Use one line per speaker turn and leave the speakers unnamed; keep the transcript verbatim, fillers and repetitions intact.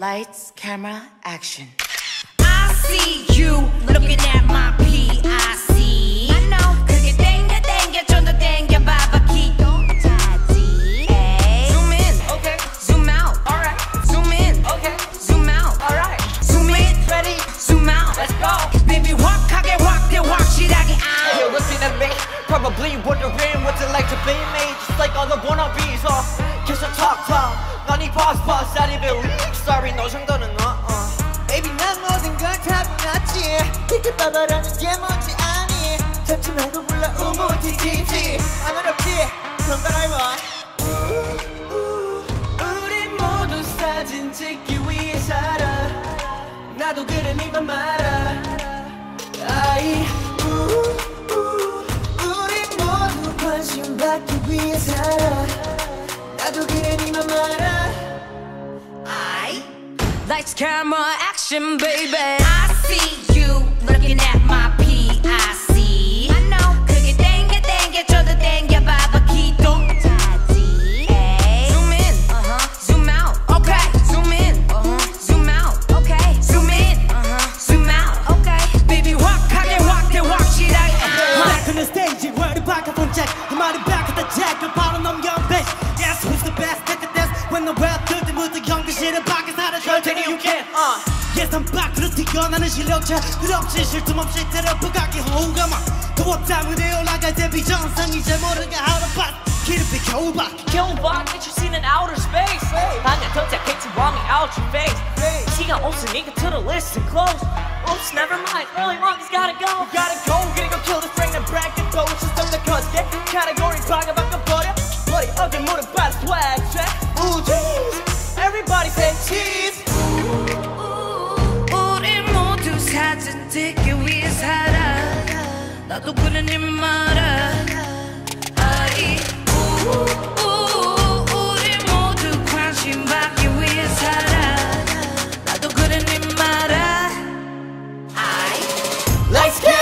Lights, camera, action.
I see you looking at my P I C. I know. 그게 땡겨 땡겨 좀 더 땡겨 봐봐 기도 타지. Zoom in, okay. Zoom out, alright. Zoom in, okay. Zoom out, alright. Zoom in, ready. Zoom out, let's go. Baby 확하게 확대 확실하게 out.
You're looking at me, probably wondering what's it like to be me. Just like all the wannabes, huh? 계속 talk talk. 넌 이 pause pause 잘 입에 weak. Sorry 너 정도는 어 어.
Baby 난 모든 걸 타고났지. 티켓 봐봐라는 게 뭔지 아니. 잡지 말고 불러 우무티 티티. 아무 없지 그런 걸 알고. 우리 모두 사진 찍기 위해 살아. 나도 그래 니만 말아. 아이 우리 모두 관심 받기 위해 살아. 나도 그래 니만 말아.
Lights, camera, action, baby. I see you looking at my P I C. I know. 그게 땡겨 땡겨 저도 땡겨 봐봐 기도 타지. Zoom in, uh-huh. Zoom out, okay. Zoom in, uh-huh. Zoom out, okay. Zoom in, uh-huh. Zoom out, okay. Baby 확하게 확대 확실하게.
Back on the stage, worried back up on jack. I'm already back at the jack. 그 바로 넘겨 bass. Yes, who's the best at the dance? When the rap 들때 무드 연기실은 밖에 살아 절대로 you can't. Uh. Yes, I'm back. 그로 뛰어나는 실력자. 그렇지 쉴 틈 없이 테러프가게 호우가 막 두었다 무대에 올라갈 때 비정상 이제 모르게 how to pass. 길을 비켜봐.
겨우봐, get you seen in outer space. 방금 도착했지 wrong out your face. 시간 없으니까 to the list and close. Oops, never mind. Early monkey's gotta go. We gotta go. Gonna go kill this ring and brag and go. System the cause get category 방금 바꿔버려. Bloody ugly 무릎 봐 swag check. Ooh jeez. Everybody say cheese.
우리 모두 사진 찍기 위해 살아. 나도 그래 니 말아. 아이 우리 모두 관심 받기 위해 살아. 나도 그래 니 말아. 아이
Let's go.